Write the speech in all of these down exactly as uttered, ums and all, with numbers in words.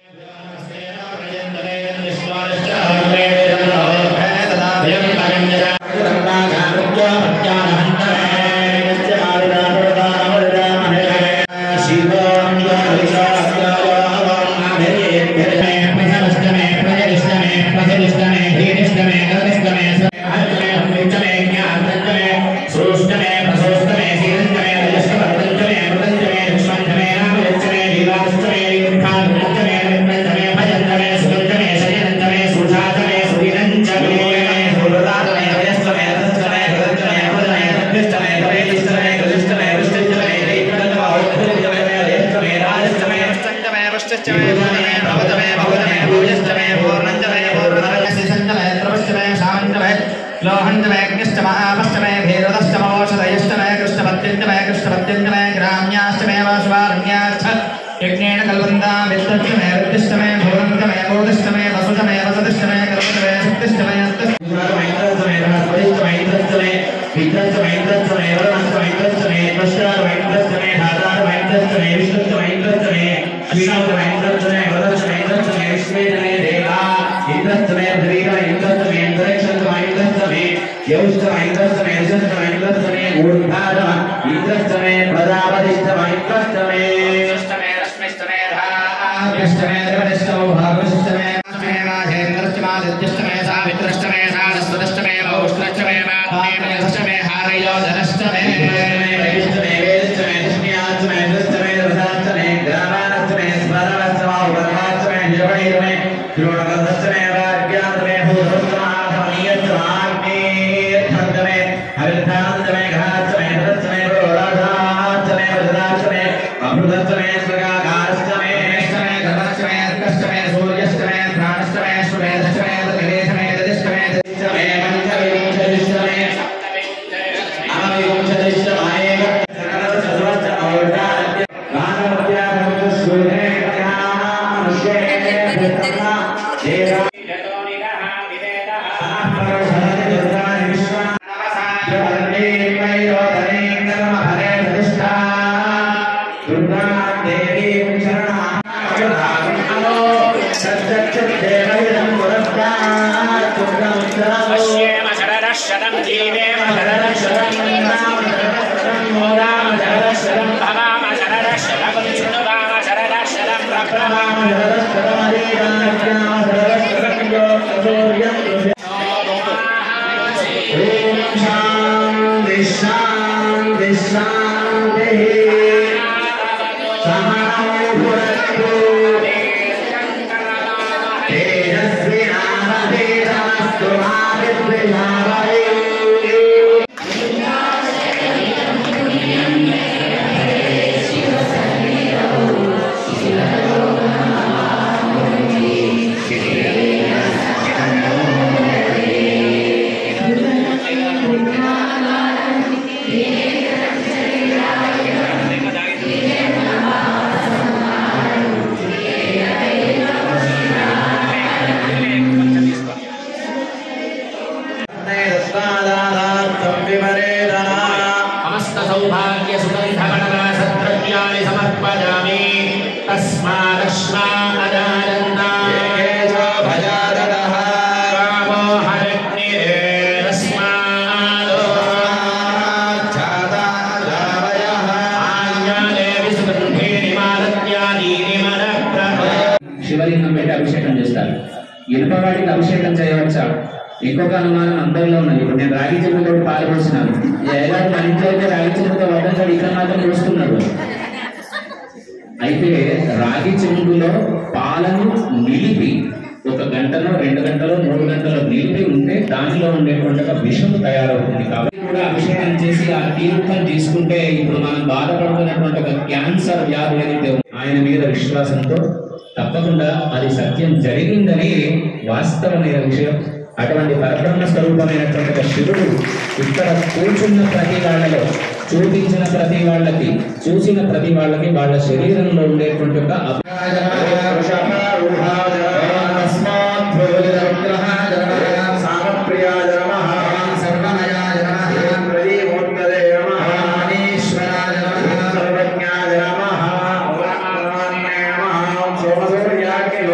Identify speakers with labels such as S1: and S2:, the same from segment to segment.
S1: यज्ञेन कल्पन्ता विष्णुष्टमे रुद्रष्टमे भुवनष्टमे बोधष्टमे वसुष्टमे वसुष्टमे कल्पतमे शक्तिष्टमे अष्टमे इंद्रष्टमे राजवैष्टमे इंद्रष्टमे विद्रष्टमे इंद्रष्टमे वरुणष्टमे इंद्रष्टमे पश्चात्मे इंद्रष्टमे धातात्मे इंद्रष्टमे विष्णुष्टमे इंद्रष्टमे अश्विनोष्टमे इंद्रष्टमे वरुणष्टमे इंद्रष्टमे विश्वेष्टमे देवा इंद्रष्टमे धरीरा इंद्रष्टमे अंतरिक्षष्टमे इंद्रष्टमे यौष्टमे इंद्रष्टमे यशष्टमे इंद्रष्टमे ऊर्ध्वाधम इंद्रष्टमे प्रजापतिष्टमे इंद्रष्टमे अष्टमे देवदष्टो भागवष्टमे अष्टमे राजेन्द्रष्टमे आदित्यष्टमे सावित्रष्टमे सारस्वतष्टमे भौष्टष्टमे वाग्देवष्टमे हारयोधनष्टमे अष्टमे वेदष्टमे दशम्याष्टमे दष्टमे दशाष्टमे ग्रामाष्टमे स्मरणष्टमे उपरमाष्टमे निर्वैरमे द्रोणकष्टमे वाग्याष्टमे भूतष्टमे अग्नेष्टमे हरिताष्टमे घाष्टमे दष्टमे रोडाष्टमे वज्राष्टमे अमृतष्टमे स्वर्गाकारष्टमे
S2: శివలింగం పెట్టి అభిషేకం చేస్తారు. ఇనుపవాడికి అభిషేకం చేయవచ్చా? ఇంకొక అనుమానం అందరిలో ఉన్నది. ఇప్పుడు నేను రాగి చెంబుతో పాలు పోసినాను. ఏడాది మన ఇంట్లో అయితే రాగి చెంబుతో వద్ద ఇక్కడ మాత్రం పోస్తున్నాడు. అయితే రాగి చెంబులో పాలను నిలిపి ఒక గంటలో రెండు గంటలో మూడు గంటలో నిలిపి ఉంటే దానిలో ఉండేటువంటి ఒక విషము తయారవుతుంది. కాబట్టి కూడా అభిషేకం చేసి ఆ తీర్థం తీసుకుంటే ఇప్పుడు మనం బాధపడుతున్నటువంటి ఒక క్యాన్సర్ వ్యాధి ఏదైతే ఆయన మీద విశ్వాసంతో తప్పకుండా అది సత్యం జరిగిందని వాస్తవమైన విషయం. అటువంటి పరబ్రహ్మ స్వరూపమైనటువంటి శివుడు ఇక్కడ కూర్చున్న ప్రతి వాళ్ళలో చూపించిన ప్రతి వాళ్ళకి చూసిన ప్రతి వాళ్ళకి వాళ్ళ శరీరంలో ఉండేటువంటి ఒక
S1: సర్వజ్ఞాయ నమః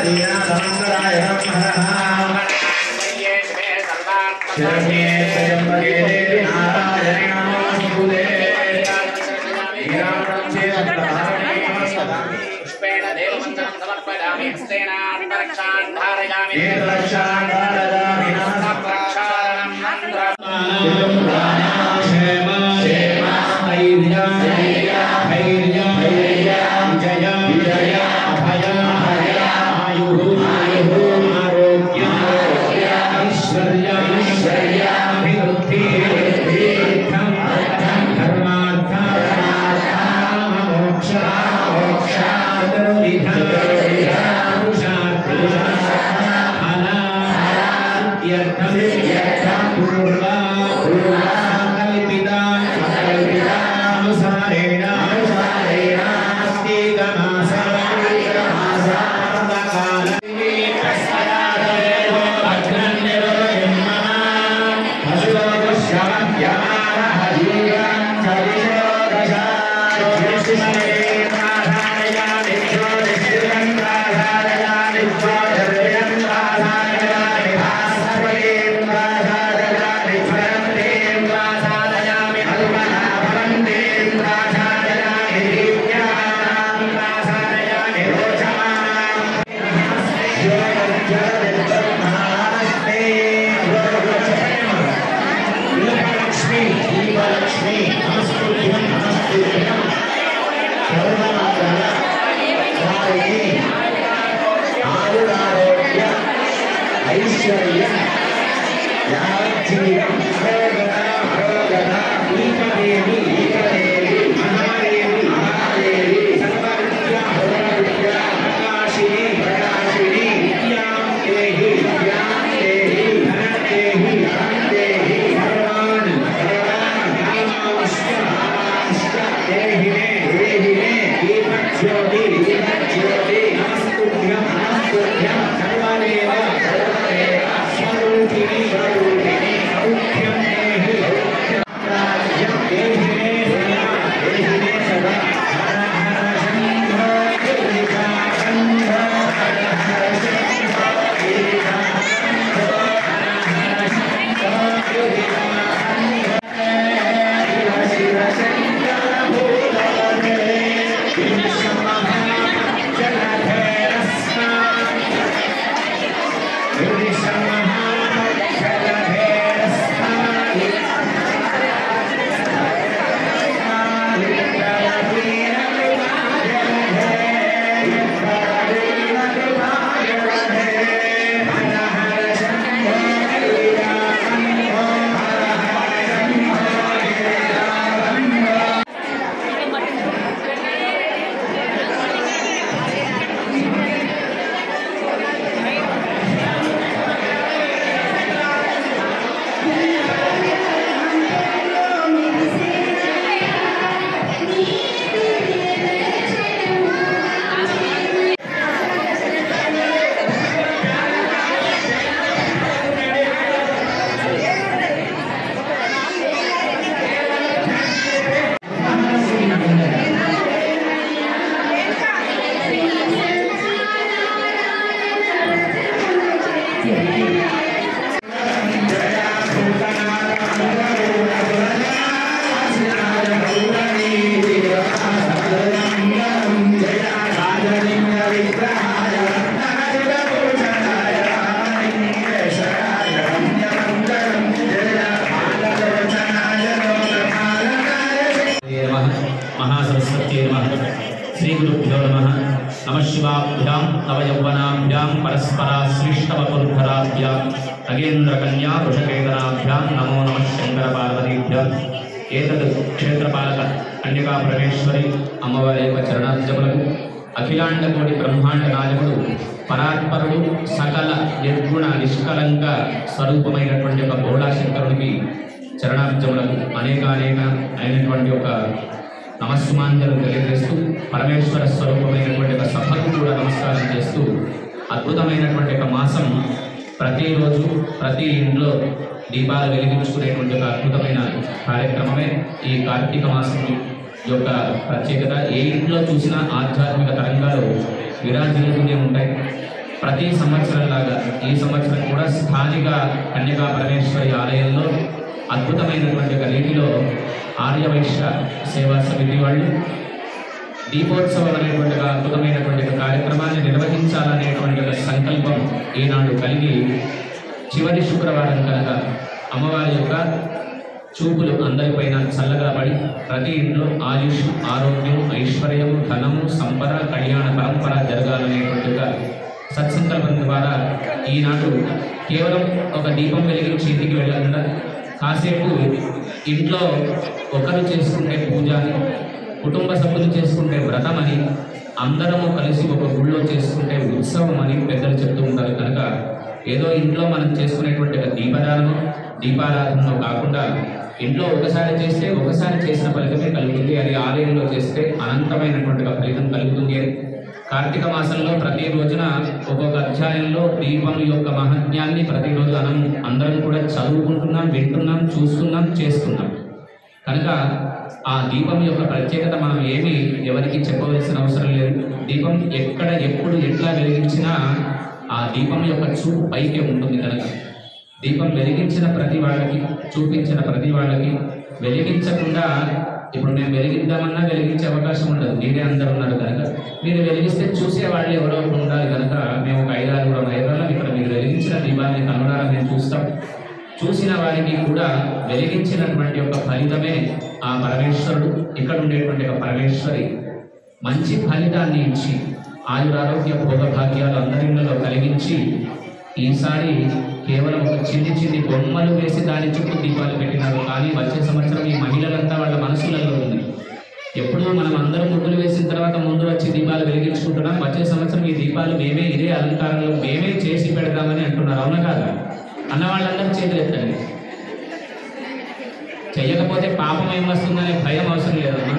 S2: महासरस्वत्यै नमः। श्रीगुरुभ्यो नमः। नमः शिवाभ्यां नवयौवनाभ्यां परस्पराश्लिष्टवपुर्धराभ्यां नगेन्द्रकन्या वृषकेतनाभ्यां नमो नमः शङ्करपार्वतीभ्यः। एतद् क्षेत्रपालक कन्यका परमेश्वरी अम्मवाరి యొక్క చరణార్చనలకు అఖిలాండకోటి బ్రహ్మాండ నాయకుడు పరాత్పరుడు సకల నిర్గుణ నిష్కలంక స్వరూపమైనటువంటి ఒక బోళాశంకరుడికి చరణార్చనలకు అనేక అనేక అయినటువంటి ఒక నమస్సుమాంజలు తెలియజేస్తూ పరమేశ్వర స్వరూపమైనటువంటి ఒక సభకు కూడా నమస్కారం చేస్తూ అద్భుతమైనటువంటి ఒక మాసం ప్రతిరోజు ప్రతి ఇంట్లో దీపాలు వెలిగించుకునేటువంటి ఒక అద్భుతమైన కార్యక్రమమే ఈ కార్తీక మాసం యొక్క ప్రత్యేకత. ఏ ఇంట్లో చూసినా ఆధ్యాత్మిక తరంగాలు విరాజిల్లుతూనే ఉంటాయి. ప్రతి సంవత్సరంలాగా ఈ సంవత్సరం కూడా స్థానిక కన్యకా పరమేశ్వరి ఆలయంలో అద్భుతమైనటువంటి ఒక రీతిలో ఆర్యవైశ్య సేవా సమితి వాళ్ళు దీపోత్సవం అనేటువంటి ఒక అద్భుతమైనటువంటి ఒక కార్యక్రమాన్ని నిర్వహించాలనేటువంటి ఒక సంకల్పం ఈనాడు కలిగి చివరి శుక్రవారం కనుక అమ్మవారి యొక్క చూపులు అందరిపైన చల్లగా పడి ప్రతి ఇంట్లో ఆయుష్, ఆరోగ్యం, ఐశ్వర్యం, ధనము, సంపద, కళ్యాణ పరంపర జరగాలనేటువంటి ఒక సత్సంకల్పం ద్వారా ఈనాడు కేవలం ఒక దీపం వెలిగించి ఇంటికి వెళ్ళకుండా కాసేపు ఇంట్లో ఒకరు చేసుకుంటే పూజ అని, కుటుంబ సభ్యులు చేసుకుంటే వ్రతం అని, అందరము కలిసి ఒక గుళ్ళో చేసుకుంటే ఉత్సవం అని పెద్దలు చెప్తూ ఉంటారు. కనుక ఏదో ఇంట్లో మనం చేసుకునేటువంటి ఒక దీపదానము దీపారాధనలో కాకుండా ఇంట్లో ఒకసారి చేస్తే ఒకసారి చేసిన ఫలితమే కలుగుతుంది, అది ఆలయంలో చేస్తే అనంతమైనటువంటి ఒక ఫలితం కలుగుతుంది అని కార్తీక మాసంలో ప్రతి రోజున ఒక్కొక్క అధ్యాయంలో దీపం యొక్క మహత్యాన్ని ప్రతిరోజు మనం అందరం కూడా చదువుకుంటున్నాం, వింటున్నాం, చూస్తున్నాం, చేస్తున్నాం. కనుక ఆ దీపం యొక్క ప్రత్యేకత మనం ఏమి ఎవరికి చెప్పవలసిన అవసరం లేదు. దీపం ఎక్కడ ఎప్పుడు ఎట్లా వెలిగించినా ఆ దీపం యొక్క చూపు పైకే ఉంటుంది. కనుక దీపం వెలిగించిన ప్రతి వాళ్ళకి, చూపించిన ప్రతి వాళ్ళకి, వెలిగించకుండా ఇప్పుడు మేము వెలిగిద్దామన్నా వెలిగించే అవకాశం ఉండదు. మీరే అందరూ ఉన్నారు కనుక మీరు వెలిగిస్తే చూసే వాళ్ళు ఎవరో ఒకరు ఉండాలి. కనుక మేము ఒక ఐదారు కూడా ఐదారు ఇక్కడ మీరు వెలిగించిన దీపాన్ని కనుగొనారా మేము చూస్తాం. చూసిన వారికి కూడా వెలిగించినటువంటి యొక్క ఫలితమే ఆ పరమేశ్వరుడు, ఇక్కడ ఉండేటువంటి ఒక పరమేశ్వరి మంచి ఫలితాన్ని ఇచ్చి ఆయురారోగ్య భోగభాగ్యాలు అందరిలో కలిగించి ఈసారి కేవలం ఒక చిన్ని చిన్ని బొమ్మలు వేసి దాని చుట్టూ దీపాలు పెట్టినారు. కానీ వచ్చే సంవత్సరం ఈ మహిళలంతా వాళ్ళ మనసులలో ఉంది. ఎప్పుడూ మనం అందరం ముగ్గులు వేసిన తర్వాత ముందు వచ్చి దీపాలు వెలిగించుకుంటున్నాం. వచ్చే సంవత్సరం ఈ దీపాలు మేమే ఇదే అలంకారంలో మేమే చేసి పెడతామని అంటున్నారు. అవునా కాదా? అన్న వాళ్ళందరూ చేతులు ఎత్తండి. చెయ్యకపోతే పాపం ఏం వస్తుందనే భయం అవసరం లేదమ్మా.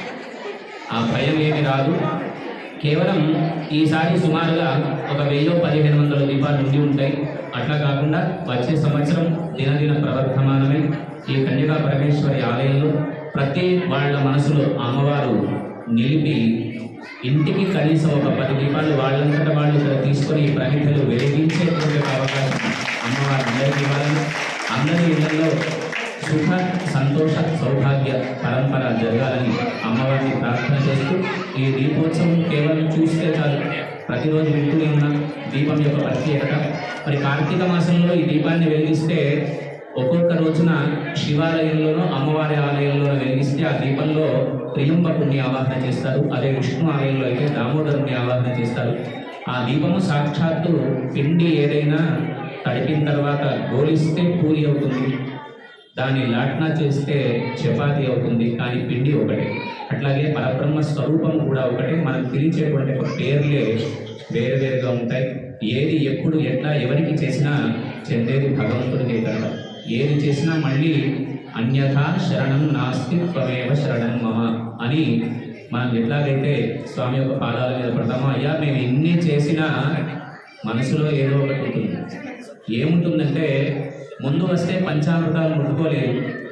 S2: ఆ భయం ఏమి రాదు. కేవలం ఈసారి సుమారుగా ఒక వెయ్యి పదిహేను వందల దీపాలు ఉండి ఉంటాయి. అట్లా కాకుండా వచ్చే సంవత్సరం దినదిన ప్రవర్ధమానమే ఈ కన్యకా పరమేశ్వరి ఆలయంలో ప్రతి వాళ్ళ మనసులో అమ్మవారు నిలిపి ఇంటికి కనీసం ఒక పది దీపాలు వాళ్ళంతటా వాళ్ళు ఇక్కడ తీసుకొని ఈ ప్రమిదలు వెలిగించేటువంటి అవకాశం అమ్మవారు అందరికీ ఇవ్వాలని, అందరి ఇళ్లలో సుఖ సంతోష సౌభాగ్య పరంపర జరగాలని అమ్మవారిని ప్రార్థన చేస్తూ ఈ దీపోత్సవం కేవలం చూస్తే చాలు, ప్రతిరోజు వింటూనే ఉన్న దీపం యొక్క ప్రత్యేకత. మరి కార్తీక మాసంలో ఈ దీపాన్ని వెలిగిస్తే ఒక్కొక్క రోజున శివాలయంలోనూ అమ్మవారి ఆలయంలోనూ వెలిగిస్తే ఆ దీపంలో త్రియంబకుణ్ణి ఆవాహన చేస్తారు. అదే విష్ణు ఆలయంలో అయితే దామోదరుణ్ణి ఆవాహన చేస్తారు. ఆ దీపము సాక్షాత్తు పిండి ఏదైనా తడిపిన తర్వాత గోలిస్తే పూరి అవుతుంది, దాన్ని లాట్నా చేస్తే చపాతి అవుతుంది, కానీ పిండి ఒకటే. అట్లాగే పరబ్రహ్మ స్వరూపం కూడా ఒకటే. మనం పిలిచేటువంటి పేర్లే వేరే వేరుగా ఉంటాయి. ఏది ఎప్పుడు ఎట్లా ఎవరికి చేసినా చెందేది భగవంతుడికే కదా. ఏది చేసినా మళ్ళీ అన్యథా శరణం నాస్తి త్వమేవ శరణం మమ అని మనం ఎట్లాగైతే స్వామి యొక్క పాదాల మీద పడతామో, అయ్యా మేము ఇన్ని చేసినా మనసులో ఏదో ఒకటి ఉంటుంది. ఏముంటుందంటే ముందు వస్తే పంచామృతాలు ముట్టుకోలేదు,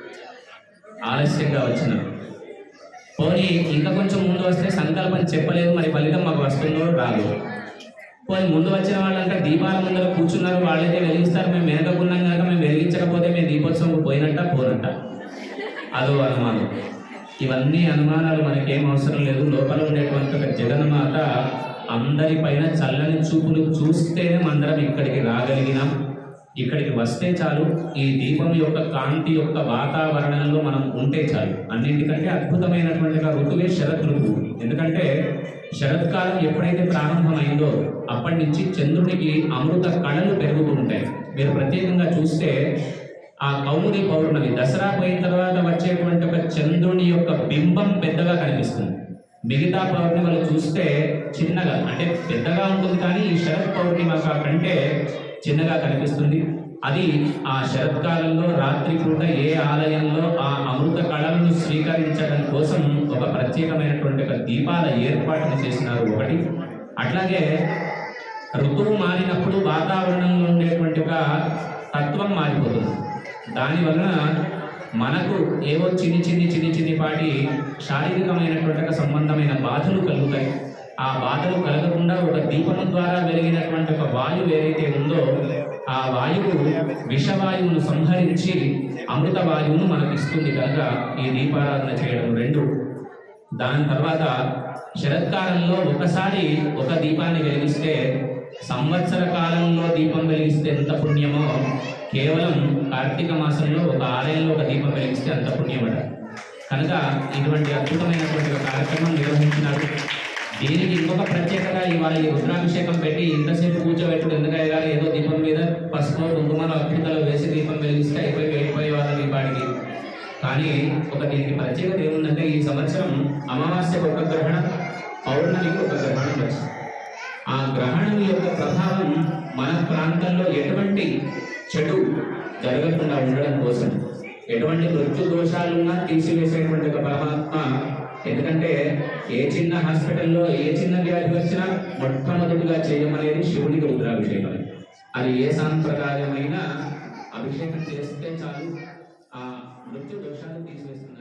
S2: ఆలస్యంగా వచ్చిన పోనీ ఇంకా కొంచెం ముందు వస్తే సంకల్పం చెప్పలేదు, మరి ఫలితం మాకు వస్తుందో రాదు. పోనీ ముందు వచ్చిన వాళ్ళంటే దీపాల ముందర కూర్చున్నారు, వాళ్ళైతే వెలిగిస్తారు, మేము వెనకకున్నాం కనుక మేము వెలిగించకపోతే మేము దీపోత్సవం పోయినట్ట పోనట్ట, అదో అనుమానం. ఇవన్నీ అనుమానాలు మనకేం అవసరం లేదు. లోపల ఉండేటువంటి ఒక జగన్మాత అందరిపైన చల్లని చూపులు చూస్తేనే అందరం ఇక్కడికి రాగలిగినాం. ఇక్కడికి వస్తే చాలు, ఈ దీపం యొక్క కాంతి యొక్క వాతావరణంలో మనం ఉంటే చాలు. అన్నింటికంటే అద్భుతమైనటువంటి ఋతువే శరత్ ఋతువు. ఎందుకంటే శరత్కాలం ఎప్పుడైతే ప్రారంభమైందో అప్పటి నుంచి చంద్రునికి అమృత కళలు పెరుగుతూ ఉంటాయి. మీరు ప్రత్యేకంగా చూస్తే ఆ కౌముది పౌర్ణమి దసరా పోయిన తర్వాత వచ్చేటువంటి ఒక చంద్రుని యొక్క బింబం పెద్దగా కనిపిస్తుంది. మిగతా పౌర్ణిమలు చూస్తే చిన్నగా, అంటే పెద్దగా ఉంటుంది, కానీ ఈ శరత్ పౌర్ణిమ కంటే చిన్నగా కనిపిస్తుంది. అది ఆ శరత్కాలంలో రాత్రి పూట ఏ ఆలయంలో ఆ అమృత కళలను స్వీకరించడం కోసం ఒక ప్రత్యేకమైనటువంటి ఒక దీపాల ఏర్పాటును చేసినారు ఒకటి. అట్లాగే ఋతువు మారినప్పుడు వాతావరణంలో ఉండేటువంటి ఒక తత్వం మారిపోతుంది. దానివలన మనకు ఏవో చిన్ని చిన్ని చిన్ని చిన్ని పాటి శారీరకమైనటువంటి సంబంధమైన బాధలు కలుగుతాయి. ఆ బాధలు కలగకుండా ఒక దీపము ద్వారా వెలిగినటువంటి ఒక వాయువు ఏదైతే ఉందో ఆ వాయువు విషవాయువును సంహరించి అమృత వాయువును మనకి ఇస్తుంది కనుక ఈ దీపారాధన చేయడం రెండు. దాని తర్వాత శరత్కాలంలో ఒకసారి ఒక దీపాన్ని వెలిగిస్తే సంవత్సర కాలంలో దీపం వెలిగిస్తే ఎంత పుణ్యమో కేవలం కార్తీక మాసంలో ఒక ఆలయంలో ఒక దీపం వెలిగిస్తే అంత పుణ్యమట. కనుక ఇటువంటి అద్భుతమైనటువంటి ఒక కార్యక్రమం నిర్వహించినారు. దీనికి ఇంకొక ప్రత్యేకత ఇవాళ ఈ రుద్రాభిషేకం పెట్టి ఇంతసేపు కూర్చోబెట్టుడు ఎందుకయ్య గారు ఏదో దీపం మీద పసుపు కుంకుమలు అక్షింతలు వేసి దీపం వెలిగిస్తే అయిపోయి వెళ్ళిపోయే వాళ్ళ దీపానికి. కానీ ఒక దీనికి ప్రత్యేకత ఏముందంటే ఈ సంవత్సరం అమావాస్యకు ఒక గ్రహణం, పౌర్ణమికి ఒక గ్రహణం వచ్చింది. ఆ గ్రహణం యొక్క ప్రభావం మన ప్రాంతంలో ఎటువంటి చెడు జరగకుండా ఉండడం కోసం ఎటువంటి మృత్యు దోషాలున్నా తీసివేసేటువంటి ఒక పరమాత్మ. ఎందుకంటే ఏ చిన్న హాస్పిటల్లో ఏ చిన్న వ్యాధి వచ్చినా మొట్టమొదటిగా చేయమనేది శివుడికి రుద్రాభిషేకం. అది ఏ సాంప్రదాయమైన అభిషేకం చేస్తే చాలు ఆ మృత్యు దోషాలు తీసివేస్తుంది.